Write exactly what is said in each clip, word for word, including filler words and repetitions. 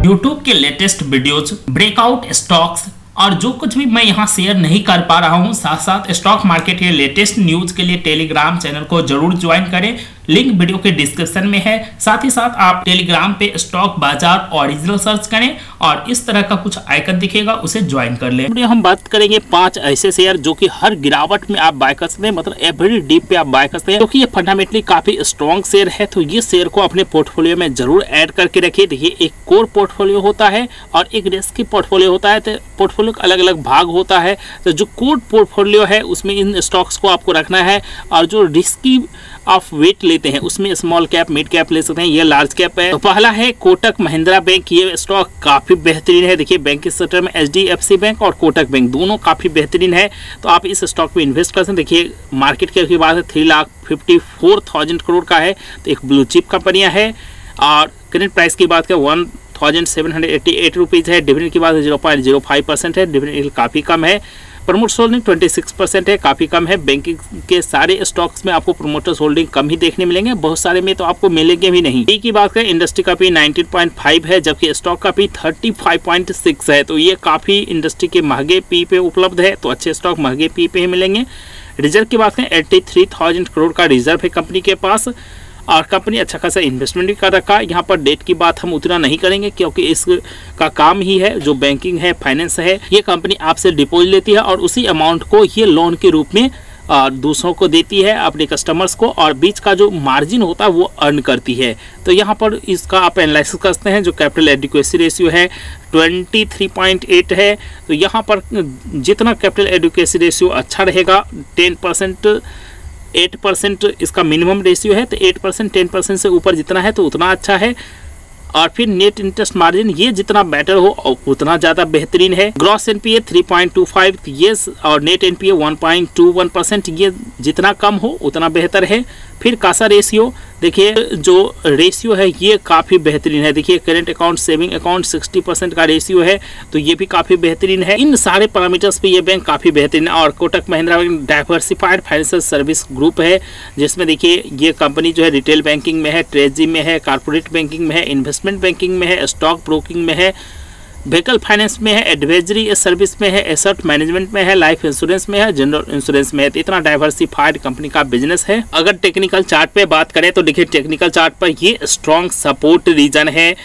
YouTube के latest videos, breakout stocks और जो कुछ भी मैं यहाँ शेयर नहीं कर पा रहा हूँ, साथ साथ स्टॉक मार्केट के लेटेस्ट न्यूज के लिए टेलीग्राम चैनल को जरूर ज्वाइन करें। लिंक वीडियो के डिस्क्रिप्शन में है। साथ ही साथ आप टेलीग्राम पे स्टॉक बाजार ओरिजिनल सर्च करें और इस तरह का कुछ आइकन दिखेगा, उसे ज्वाइन कर लें। हम बात करेंगे पांच ऐसे शेयर जो कि हर गिरावट में आप बाय कर सकते हैं, मतलब एवरी डीप पे आप बाय कर सकते हैं, क्योंकि ये फंडामेंटली काफी स्ट्रॉन्ग शेयर है। तो ये शेयर को अपने पोर्टफोलियो में जरूर ऐड करके रखिए। देखिए, एक कोर पोर्टफोलियो होता है और एक रिस्की पोर्टफोलियो होता है। तो पोर्टफोलियो का अलग अलग भाग होता है। तो जो कोर पोर्टफोलियो है उसमें इन स्टॉक्स को आपको रखना है, और जो रिस्की आप वेट लेते हैं उसमें स्मॉल कैप, मिड कैप ले सकते हैं, ये लार्ज कैप है। तो पहला है कोटक महिंद्रा बैंक। ये स्टॉक काफी बेहतरीन है। देखिए, बैंक के सेक्टर में H D F C bank और कोटक बैंक दोनों काफी बेहतरीन है। तो आप इस स्टॉक में इन्वेस्ट कर सकते हैं। देखिए, मार्केट कैप की बात है three lakh fifty four thousand crore का है। तो एक ब्लू चिप कंपनियां है। और करेंट प्राइस की बात करें one thousand seven hundred eighty eight rupees है। डिविडेंड की बात zero point zero five percent है। डिविडेंड काफ़ी कम है। प्रमोटर्स होल्डिंग छब्बीस परसेंट है, काफ़ी कम है। बैंकिंग के सारे स्टॉक्स में आपको प्रमोटर्स होल्डिंग कम ही देखने मिलेंगे, बहुत सारे में तो आपको मिलेंगे भी नहीं। पी की बात करें, इंडस्ट्री का पी नाइनटीन पॉइंट फाइव है, जबकि स्टॉक का P thirty five point six है। तो ये काफ़ी इंडस्ट्री के महंगे पी पे उपलब्ध है। तो अच्छे स्टॉक महंगे पी पे ही मिलेंगे। रिजर्व की बात करें, एट्टी थ्री थाउजेंड करोड़ का रिजर्व है कंपनी के पास, और कंपनी अच्छा खासा इन्वेस्टमेंट भी कर रखा है। यहाँ पर डेट की बात हम उतना नहीं करेंगे, क्योंकि इसका काम ही है जो बैंकिंग है, फाइनेंस है। ये कंपनी आपसे डिपॉजिट लेती है और उसी अमाउंट को ये लोन के रूप में दूसरों को देती है, अपने कस्टमर्स को, और बीच का जो मार्जिन होता है वो अर्न करती है। तो यहाँ पर इसका आप एनालिसिस करते हैं। जो कैपिटल एडिक्वेसी रेशियो है तेईस पॉइंट आठ है। तो यहाँ पर जितना कैपिटल एडिक्वेसी रेशियो अच्छा रहेगा, टेन परसेंट एट परसेंट इसका मिनिमम रेशियो है। तो एट परसेंट टेन परसेंट से ऊपर जितना है तो उतना अच्छा है। और फिर नेट इंटरेस्ट मार्जिन ये जितना बेटर हो उतना ज़्यादा बेहतरीन है। Gross NPA three point two five ये, और net NPA one point two one percent, ये जितना कम हो उतना बेहतर है। फिर कासा रेशियो, देखिए जो रेशियो है ये काफ़ी बेहतरीन है। देखिए, current account, saving account sixty percent का रेशियो है, तो ये भी काफ़ी बेहतरीन है। इन सारे पैरामीटर्स पे ये बैंक काफ़ी बेहतरीन है। और Kotak Mahindra bank diversified financial service group है, जिसमें देखिए ये कंपनी जो है रिटेल बैंकिंग में है, ट्रेजरी में है, कारपोरेट बैंकिंग में है, इन्वेस्टमेंट बैंकिंग में है, स्टॉक ब्रोकिंग में है, व्हीकल फाइनेंस में है, एडवाइजरी सर्विस में है, एसेट मैनेजमेंट में है, लाइफ इंश्योरेंस में है, जनरल इंश्योरेंस में है। तो इतना डाइवर्सिफाइड कंपनी का बिजनेस है। अगर टेक्निकल चार्ट पे बात करें तो देखिए, टेक्निकल चार्ट पर ये स्ट्रॉन्ग सपोर्ट रीजन है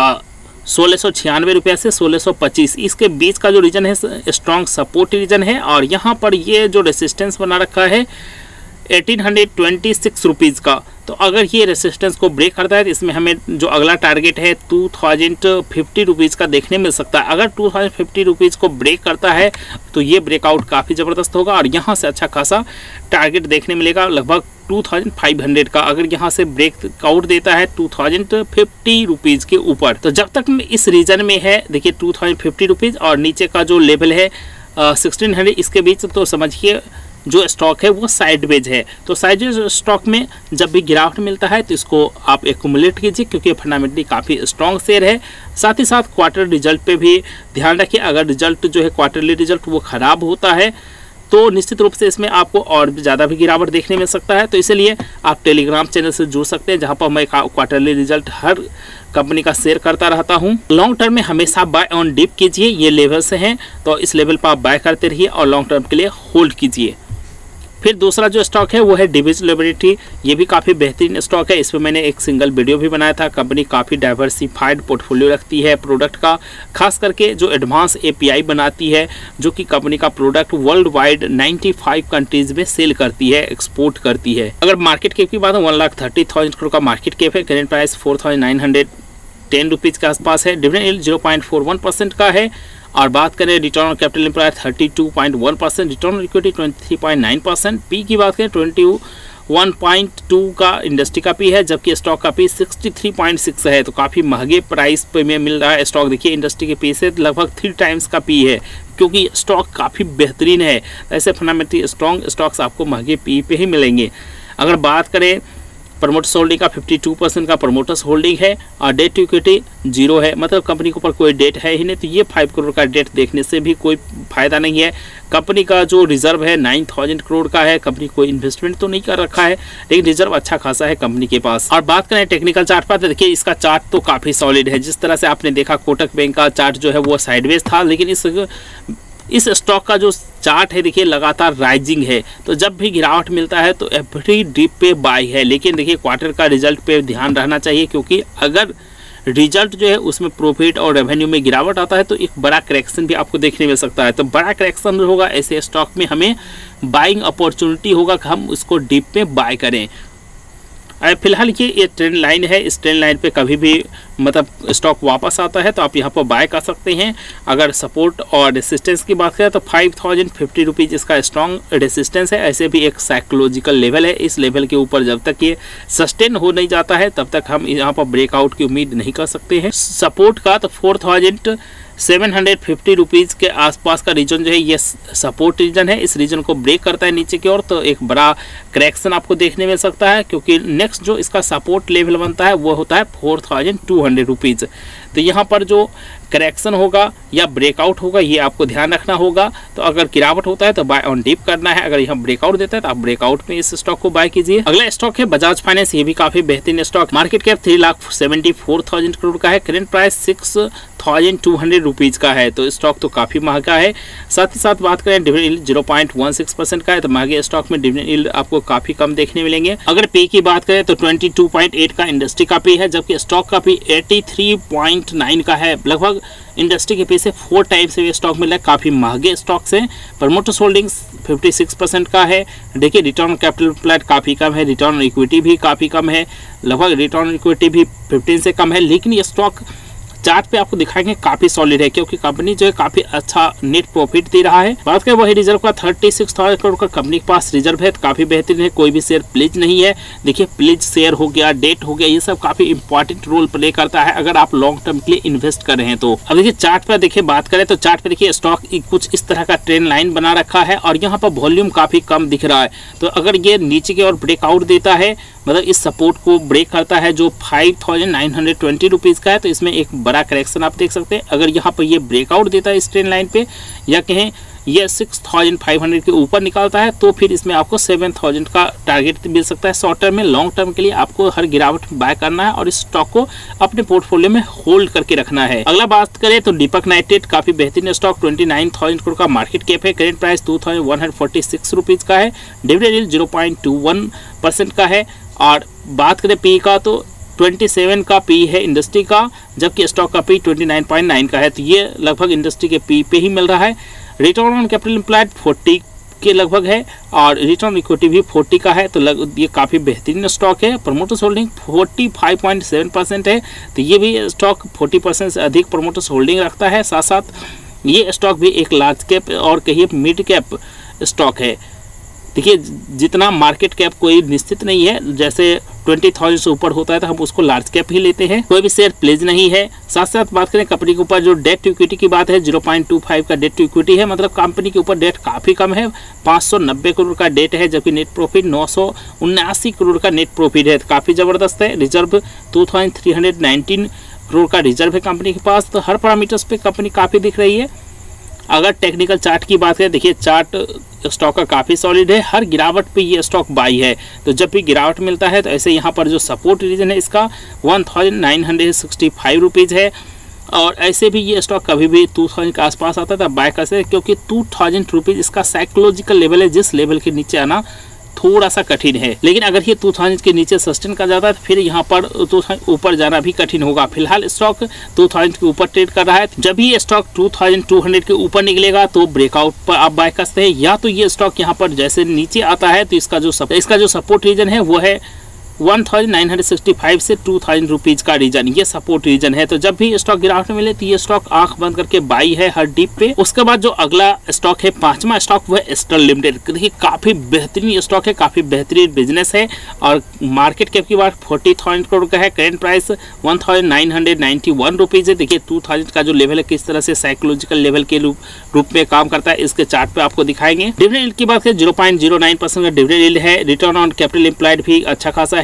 सोलह सौ छियानवे रुपये से सोलह सौ पच्चीस, इसके बीच का जो रीजन है स्ट्रॉन्ग सपोर्ट रीजन है। और यहाँ पर ये जो रेसिस्टेंस बना रखा है eighteen hundred twenty six rupees का। तो अगर ये रेसिस्टेंस को ब्रेक करता है तो इसमें हमें जो अगला टारगेट है टू थाउजेंड फिफ्टी रुपीज़ का देखने मिल सकता है। अगर टू थाउजेंड फिफ्टी रुपीज़ को ब्रेक करता है तो ये ब्रेकआउट काफ़ी ज़बरदस्त होगा, और यहाँ से अच्छा खासा टारगेट देखने मिलेगा लगभग टू थाउजेंड फाइव हंड्रेड का। अगर यहाँ से ब्रेकआउट देता है टू थाउजेंड फिफ्टी रुपीज़ के ऊपर, तो जब तक इस रीजन में है, देखिए टू थाउजेंड फिफ्टी रुपीज़ और नीचे का जो लेवल है सिक्सटीन हंड्रेड, इसके बीच, तो समझिए जो स्टॉक है वो साइडवेज है। तो साइडवेज स्टॉक में जब भी गिरावट मिलता है तो इसको आप एक्यूमुलेट कीजिए, क्योंकि फंडामेंटली काफ़ी स्ट्रॉन्ग शेयर है। साथ ही साथ क्वार्टर रिजल्ट पे भी ध्यान रखिए। अगर रिजल्ट जो है क्वार्टरली रिजल्ट वो ख़राब होता है तो निश्चित रूप से इसमें आपको और भी ज़्यादा भी गिरावट देखने मिल सकता है। तो इसलिए आप टेलीग्राम चैनल से जुड़ सकते हैं, जहाँ पर मैं क्वार्टरली रिजल्ट हर कंपनी का शेयर करता रहता हूँ। लॉन्ग टर्म में हमेशा बाय ऑन डिप कीजिए, ये लेवल से हैं, तो इस लेवल पर आप बाय करते रहिए और लॉन्ग टर्म के लिए होल्ड कीजिए। फिर दूसरा जो स्टॉक है वो है डिवीज लिबर्टी। ये भी काफ़ी बेहतरीन स्टॉक है। इस पर मैंने एक सिंगल वीडियो भी बनाया था। कंपनी काफ़ी डाइवर्सिफाइड पोर्टफोलियो रखती है प्रोडक्ट का, खास करके जो एडवांस एपीआई बनाती है, जो कि कंपनी का product world wide ninety five countries में सेल करती है, एक्सपोर्ट करती है। अगर मार्केट कैप की बात है, one lakh thirty thousand crore का मार्केट कैप है। Current price four thousand nine hundred ten rupees के आसपास है। Dividend yield zero point four one percent का है। और बात करें return on capital employed thirty two point one percent, return on equity twenty three point nine percent. P की बात करें ट्वेंटी वन पॉइंट टू का इंडस्ट्री का पी है, जबकि स्टॉक का P sixty three point six है। तो काफ़ी महंगे प्राइस पे में मिल रहा है स्टॉक। देखिए, इंडस्ट्री के पी से लगभग थ्री टाइम्स का पी है, क्योंकि स्टॉक काफ़ी बेहतरीन है। ऐसे फंडामेंटली स्ट्रॉन्ग स्टॉक्स आपको महंगे पी पे ही मिलेंगे। अगर बात करें प्रमोटर्स होल्डिंग का बावन परसेंट का प्रमोटर्स होल्डिंग है और डेट टू इक्विटी जीरो है, मतलब कंपनी के ऊपर कोई डेट है ही नहीं। तो ये पाँच करोड़ का डेट देखने से भी कोई फायदा नहीं है। कंपनी का जो रिजर्व है नौ हज़ार करोड़ का है। कंपनी कोई इन्वेस्टमेंट तो नहीं कर रखा है, लेकिन रिजर्व अच्छा खासा है कंपनी के पास। और बात करें टेक्निकल चार्ट पर तो देखिए इसका चार्ट तो काफी सॉलिड है। जिस तरह से आपने देखा कोटक बैंक का चार्ट जो है वो साइडवेज था, लेकिन इस इस स्टॉक का जो चार्ट है देखिए लगातार राइजिंग है। तो जब भी गिरावट मिलता है तो एवरी डिप पे बाय है। लेकिन देखिए क्वार्टर का रिजल्ट पे ध्यान रहना चाहिए, क्योंकि अगर रिजल्ट जो है उसमें प्रॉफिट और रेवेन्यू में गिरावट आता है तो एक बड़ा करेक्शन भी आपको देखने मिल सकता है। तो बड़ा करेक्शन होगा ऐसे स्टॉक में, हमें बाइंग अपॉर्चुनिटी होगा कि हम उसको डिप में बाय करें। फिलहाल ये ये ट्रेंड लाइन है, इस ट्रेंड लाइन पे कभी भी मतलब स्टॉक वापस आता है तो आप यहाँ पर बाय कर सकते हैं। अगर सपोर्ट और रेसिस्टेंस की बात करें तो फाइव थाउजेंड फिफ्टी रुपीज़ इसका स्ट्रॉन्ग रेसिस्टेंस है। ऐसे भी एक साइकोलॉजिकल लेवल है, इस लेवल के ऊपर जब तक ये सस्टेन हो नहीं जाता है तब तक हम यहाँ पर ब्रेकआउट की उम्मीद नहीं कर सकते हैं। सपोर्ट का तो four thousand seven hundred fifty rupees के आसपास का रीजन जो है ये सपोर्ट रीजन है। इस रीजन को ब्रेक करता है नीचे की ओर तो एक बड़ा करेक्शन आपको देखने मिल सकता है, क्योंकि नेक्स्ट जो इसका सपोर्ट लेवल बनता है वो होता है four thousand two hundred rupees. तो यहाँ पर जो करेक्शन होगा या ब्रेकआउट होगा ये आपको ध्यान रखना होगा। तो अगर गिरावट होता है तो बाय ऑन डिप करना है, अगर यहाँ ब्रेकआउट देता है तो आप ब्रेकआउट में इस स्टॉक को बाय कीजिए। अगला स्टॉक है बजाज फाइनेंस, ये भी काफी बेहतरीन stock. Market cap three lakh seventy four thousand crore का है, current price six thousand two hundred rupees का है। तो स्टॉक तो काफी महंगा है। साथ ही साथ बात करें dividend yield zero point one six percent का है, तो महंगे स्टॉक में डिविडेंड यील्ड आपको काफी कम देखने मिलेंगे। अगर पी की बात करें तो ट्वेंटी टू पॉइंट एट का इंडस्ट्री का पी है, जबकि स्टॉक का P eighty three point nine का है। लगभग इंडस्ट्री के पी से फोर टाइम से ये स्टॉक मिला है। काफी महंगे स्टॉक्स हैं। Promoters holdings fifty six percent का है। देखिए रिटर्न ऑन कैपिटल एम्प्लॉयड काफी कम है, रिटर्न ऑन इक्विटी भी काफी कम है, लगभग रिटर्न ऑन इक्विटी भी फिफ्टीन से कम है। लेकिन ये स्टॉक चार्ट पे आपको दिखाएंगे काफी सॉलिड है, क्योंकि कंपनी जो है काफी अच्छा नेट प्रॉफिट दे रहा है। बात करें वही रिजर्व का थर्टी सिक्स थाउजेंड करोड़ का कंपनी के पास रिजर्व है, काफी बेहतरीन है। कोई भी शेयर प्लीज नहीं है। देखिए प्लीज शेयर हो गया, डेट हो गया, ये सब काफी इंपॉर्टेंट रोल प्ले करता है अगर आप लॉन्ग टर्म के लिए इन्वेस्ट कर रहे हैं तो। अब देखिए चार्ट पर देखिए बात करें तो चार्ट पे देखिए स्टॉक कुछ इस तरह का ट्रेंड लाइन बना रखा है और यहाँ पर वॉल्यूम काफी कम दिख रहा है। तो अगर ये नीचे की ओर ब्रेकआउट देता है, मतलब इस सपोर्ट को ब्रेक करता है जो five thousand nine hundred twenty rupees का है, तो इसमें एक बड़ा करेक्शन आप देख सकते हैं। अगर यहाँ पर ये ब्रेकआउट देता है इस ट्रेंड लाइन पे, या कहें ये सिक्स थाउजेंड फाइव हंड्रेड के ऊपर निकालता है, तो फिर इसमें आपको सेवन थाउजेंड का टारगेट मिल सकता है। शॉर्ट टर्म में, लॉन्ग टर्म के लिए आपको हर गिरावट बाय करना है और इस स्टॉक को अपने पोर्टफोलियो में होल्ड करके रखना है। अगला बात करें तो दीपक नाइट्रेट, काफी बेहतरीन stock, twenty nine thousand crore का मार्केट कैप है, current price two thousand one hundred forty six rupees का है, dividend yield zero point two one percent का है। और बात करें पी का तो सत्ताईस का पी है इंडस्ट्री का, जबकि स्टॉक का पी उनतीस पॉइंट नाइन का है। तो ये लगभग इंडस्ट्री के पी पे ही मिल रहा है। रिटर्न ऑन कैपिटल एम्प्लॉयड चालीस के लगभग है और रिटर्न इक्विटी भी चालीस का है। तो लग, ये काफ़ी बेहतरीन स्टॉक है। प्रमोटर्स होल्डिंग पैंतालीस पॉइंट सेवन परसेंट है, तो ये भी स्टॉक चालीस परसेंट से अधिक प्रमोटर्स होल्डिंग रखता है। साथ साथ ये स्टॉक भी एक लार्ज कैप और कहिए मिड कैप स्टॉक है। देखिए जितना मार्केट कैप कोई निश्चित नहीं है, जैसे ट्वेंटी थाउजेंड से ऊपर होता है तो हम उसको लार्ज कैप ही लेते हैं। कोई भी शेयर प्लेज नहीं है। साथ साथ बात करें कंपनी के ऊपर जो डेट टू इक्विटी की बात है, जीरो पॉइंट टू फाइव का डेट टू इक्विटी है, मतलब कंपनी के ऊपर डेट काफी कम है। पाँच सौ नब्बे करोड़ का डेट है, जबकि नेट प्रॉफिट नौ सौ उन्यासी करोड़ का नेट प्रॉफिट है, तो काफी जबरदस्त है। Reserve two thousand three hundred nineteen crore का रिजर्व है कंपनी के पास। तो हर पैरामीटर्स पे कंपनी काफी दिख रही है। अगर टेक्निकल चार्ट की बात करें, देखिए चार्ट स्टॉक का काफ़ी सॉलिड है, हर गिरावट पे ये स्टॉक बाई है। तो जब भी गिरावट मिलता है तो ऐसे यहाँ पर जो सपोर्ट रीजन है इसका one thousand nine hundred sixty five rupees है, और ऐसे भी ये स्टॉक कभी भी टू थाउजेंड के आसपास आता था बाय कर सकते, क्योंकि टू थाउजेंड रुपीज़ इसका साइकोलॉजिकल लेवल है, जिस लेवल के नीचे आना थोड़ा सा कठिन है। लेकिन अगर ये टू थाउजेंड के नीचे सस्टेन कर जाता है तो फिर यहाँ पर ऊपर जाना भी कठिन होगा। फिलहाल स्टॉक टू थाउजेंड के ऊपर ट्रेड कर रहा है। जब भी ये stock two thousand two hundred के ऊपर निकलेगा तो ब्रेकआउट पर आप बाय कर सकते हैं, या तो ये स्टॉक यहाँ पर जैसे नीचे आता है तो इसका जो सप, इसका जो सपोर्ट रीजन है वो है one thousand nine hundred sixty five से टू थाउजेंड रुपीज़ का रीजन, ये सपोर्ट रीजन है। तो जब भी स्टॉक गिरावट में मिले तो ये स्टॉक आंख बंद करके बाई है हर डीप पे। उसके बाद जो अगला स्टॉक है, पांचवा स्टॉक, वह एस्ट्रल लिमिटेड। देखिए काफी बेहतरीन स्टॉक है, काफी बेहतरीन बिजनेस है, और मार्केट कैप की बात फोर्टी थाउजेंड करोड़ का है, current price one thousand nine hundred ninety one rupees है। देखिए टू थाउजेंड का जो लेवल है किस तरह से साइकोलॉजिकल लेवल के रूप में काम करता है, इसके चार्ट पे आपको दिखाएंगे। डिविडेंड की बात करें, zero point zero nine percent का डिविडेंड है। रिटर्न ऑन कैपिटल एम्प्लॉयड भी अच्छा खासा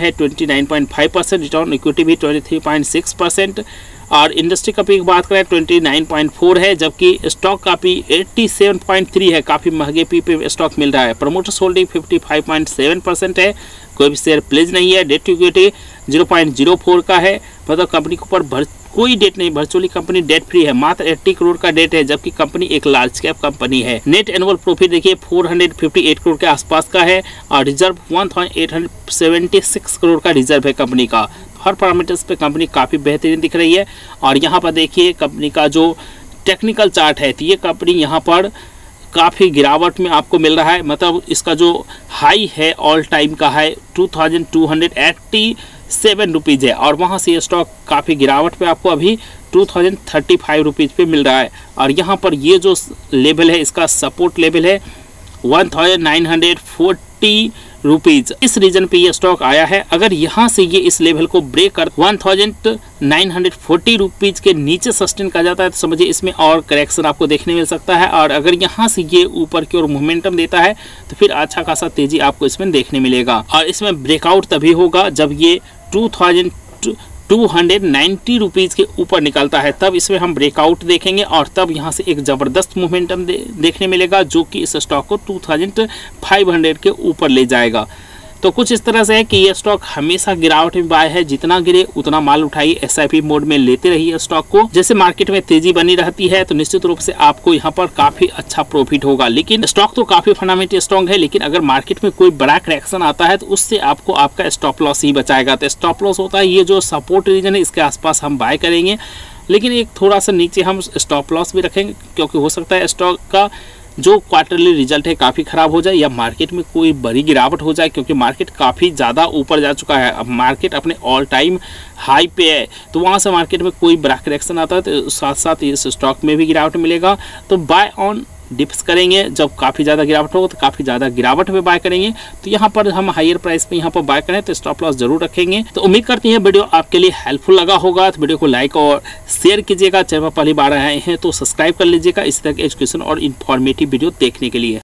है twenty nine point five percent, return equity भी twenty three point six percent, और इंडस्ट्री का पी की बात करें ट्वेंटी नाइन पॉइंट फोर है, जबकि स्टॉक का P eighty seven point three है, काफ़ी महंगे पी पे स्टॉक मिल रहा है। Promoters holding fifty five point seven percent है, कोई भी शेयर प्लेज नहीं है। Debt to equity zero point zero four का है, मतलब कंपनी के ऊपर भर कोई डेट नहीं, वर्चुअली कंपनी डेट फ्री है, मात्र अस्सी करोड़ का डेट है, जबकि कंपनी एक लार्ज कैप कंपनी है। नेट एनुअल प्रॉफिट देखिए चार सौ अट्ठावन करोड़ के आसपास का है, और रिजर्व एक हज़ार आठ सौ छिहत्तर करोड़ का रिजर्व है कंपनी का। हर पैरामीटर्स पे कंपनी काफ़ी बेहतरीन दिख रही है। और यहाँ पर देखिए कंपनी का जो टेक्निकल चार्ट है, तो ये कंपनी यहाँ पर काफ़ी गिरावट में आपको मिल रहा है, मतलब इसका जो हाई है ऑल टाइम का है two thousand two hundred eighty seven rupees है, और वहाँ से ये स्टॉक काफ़ी गिरावट पे आपको अभी two thousand thirty five rupees पे मिल रहा है। और यहाँ पर ये जो लेवल है, इसका सपोर्ट लेवल है one thousand nine hundred forty rupees. इस रीजन पे ये स्टॉक आया है। अगर यहाँ से ये इस लेवल को ब्रेक कर one thousand nine hundred forty rupees के नीचे सस्टेन कर जाता है, तो समझिए इसमें और करेक्शन आपको देखने मिल सकता है। और अगर यहाँ से ये ऊपर की ओर मोमेंटम देता है, तो फिर अच्छा खासा तेजी आपको इसमें देखने मिलेगा। और इसमें ब्रेकआउट तभी होगा जब ये two thousand two hundred ninety rupees के ऊपर निकलता है, तब इसमें हम ब्रेकआउट देखेंगे, और तब यहाँ से एक ज़बरदस्त मोमेंटम दे, देखने मिलेगा, जो कि इस स्टॉक को टू थाउजेंड फाइव हंड्रेड के ऊपर ले जाएगा। तो कुछ इस तरह से है कि ये स्टॉक हमेशा गिरावट में बाय है, जितना गिरे उतना माल उठाइए, एसआईपी मोड में लेते रहिए स्टॉक को। जैसे मार्केट में तेजी बनी रहती है, तो निश्चित रूप से आपको यहाँ पर काफी अच्छा प्रॉफिट होगा। लेकिन स्टॉक तो काफी फंडामेंटल स्ट्रॉन्ग है, लेकिन अगर मार्केट में कोई बड़ा करेक्शन आता है, तो उससे आपको आपका स्टॉप लॉस ही बचाएगा। तो स्टॉप लॉस होता है ये जो सपोर्ट रीजन है, इसके आसपास हम बाय करेंगे, लेकिन एक थोड़ा सा नीचे हम स्टॉप लॉस भी रखेंगे, क्योंकि हो सकता है स्टॉक का जो क्वार्टरली रिजल्ट है काफ़ी ख़राब हो जाए, या मार्केट में कोई बड़ी गिरावट हो जाए, क्योंकि मार्केट काफ़ी ज़्यादा ऊपर जा चुका है। अब मार्केट अपने ऑल टाइम हाई पे है, तो वहाँ से मार्केट में कोई बड़ा करेक्शन आता है, तो साथ साथ इस स्टॉक में भी गिरावट मिलेगा। तो बाय ऑन डिप्स करेंगे, जब काफ़ी ज़्यादा गिरावट होगा तो काफ़ी ज़्यादा गिरावट में बाय करेंगे। तो यहाँ पर हम हायर प्राइस पे यहाँ पर बाय करें तो स्टॉप लॉस जरूर रखेंगे। तो उम्मीद करती हैं वीडियो आपके लिए हेल्पफुल लगा होगा। तो वीडियो को लाइक और शेयर कीजिएगा। चैनल पर पहली बार आए हैं तो सब्सक्राइब कर लीजिएगा इस तरह के एजुकेशन और इन्फॉर्मेटिव वीडियो देखने के लिए।